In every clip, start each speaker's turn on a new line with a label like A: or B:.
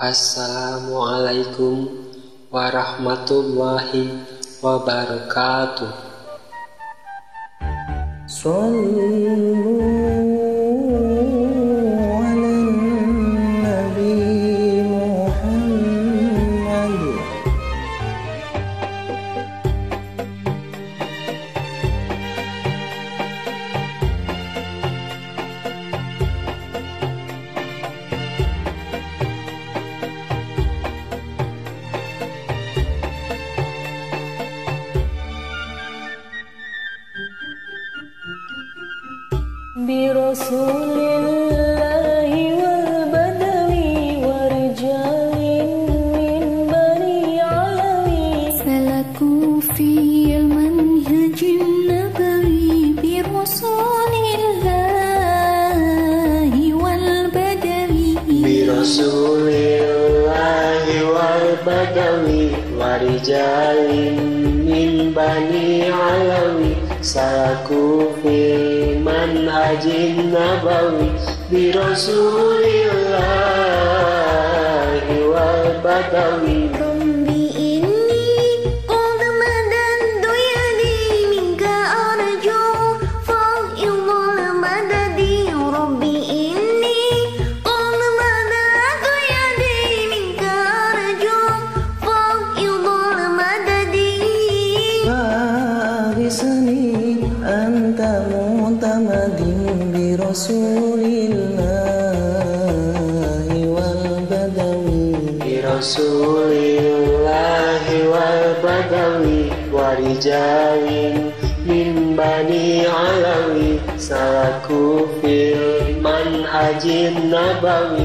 A: Assalamualaikum warahmatullahi wabarakatuh.
B: Sallu ala Nabi Muhammad. Bi Rasulillahi wal badawi wa rijalin min bani alawi
C: سلكوا في المنهج النبوي برسول الله والبدوي
A: Birasulillahi wal badawi warijalin min bani alawi salaku fi manhajin nabawi. Birasulillahi wal badawi
C: ربي إني قد مددت يدي منك أرجو فإض المدد ربي إني قد مددت يدي منك أرجو فإض المدد
B: Farisani anta mutamadin bi Rasulillahi wal badawi
A: Birasulillahi wal badawi warijalin min bani alawi salaku fil manhajin nabawi.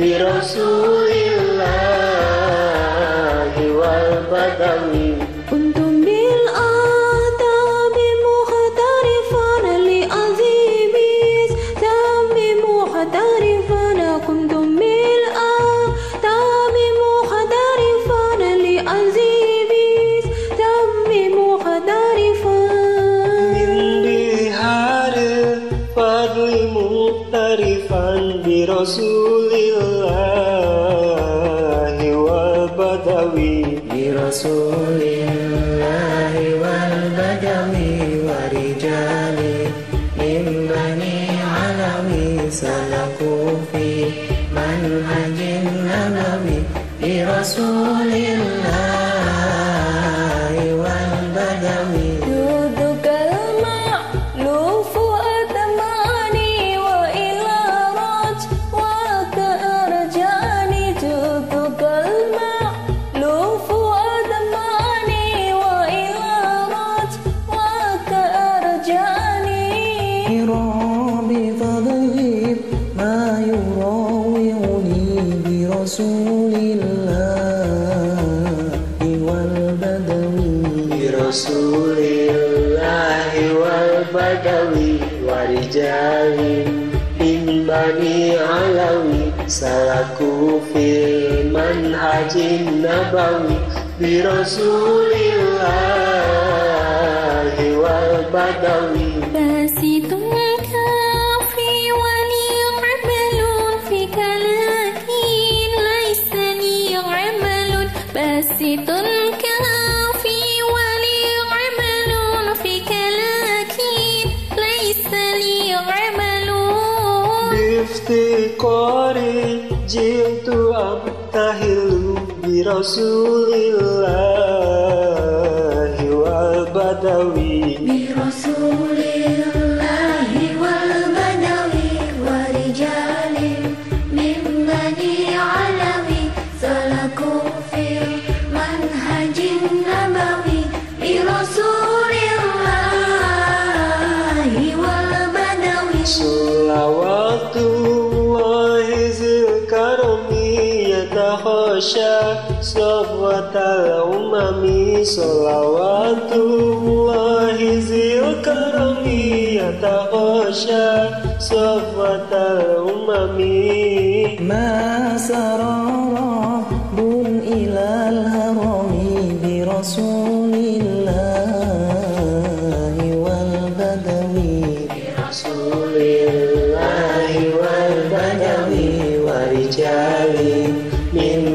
A: Birasulillahi wal badawi
C: كنتم بالآداب مختلفان لأذيبيس تام مختلفان كنتم بالآداب مختلفان لأذيبيس تام مختلفان
A: min biharil fadli muhtarifan birasulillahi wal badawi.
B: Birasulillahi wal badawi wa rijali min bani alawi salaku fi manhajin nabawi. Birasulillahi wal badawi
C: جودك المألوف أتماني وإلى رجوك أرجاني جودك المألوف أتماني وإلى رجوك أرجاني
B: ربي فاضغب ما يراوعني برسول الله والبدوي
A: Birasulillahi wal badawi warijalin min bani alawi salaku fil manhajin nabawi. Birasulillahi wal badawi
C: باسط كافي ولي عمل في كلاكين ليس لي عمل باسط كافي ولي عمل في كلاكين ليس لي عمل
A: biftiqari jitu abtahilu birasulillahi wal badawi
C: برسول الله والبدوي ورجال من بني علوي سلكوا في المنهج النبوي برسول الله والبدوي
A: Salawatullahi zil karami yatakhasha safwatal umami. Salawatullahi zil karami yatakhasha safwatal umami.
B: ما سرر بن إلى الهرم برسول الله والبدوي
A: Birasulillahi wal badawi warijalin min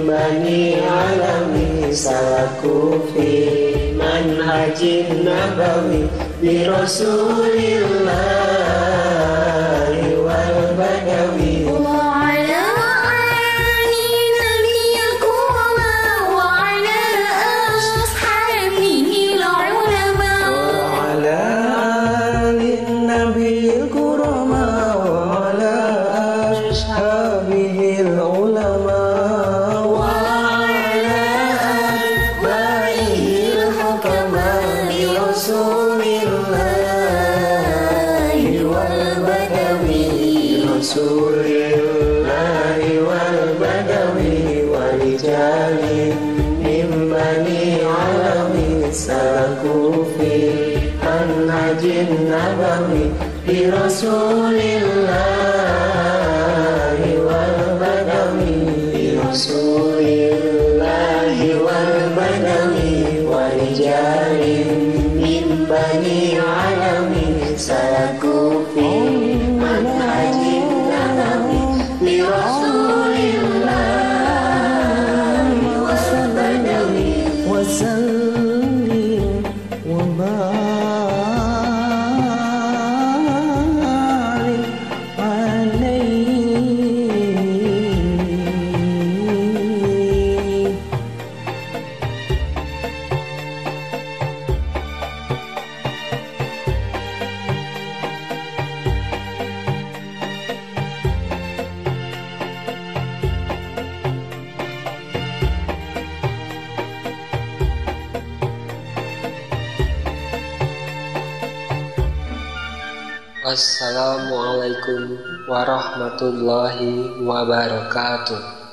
A: Birasulillahi wal badawi
C: وعلى آل نبي الكرماء وعلى أصحابه العلماء
B: وعلى آل النبي الكرماء وعلى أصحابه العلماء وعلى آبائه الحكماء برسول الله والبدوي
A: رسول الله والبدوي ورجال من بني علم سلكوا في منهج النبوي برسول الله والبدوي برسول الله والبدوي ورجال من بني علم سلكوا في منهج النبوي برسول الله والبدوي
B: وسلم وبارك عليه.
A: Assalamualaikum warahmatullahi wabarakatuh.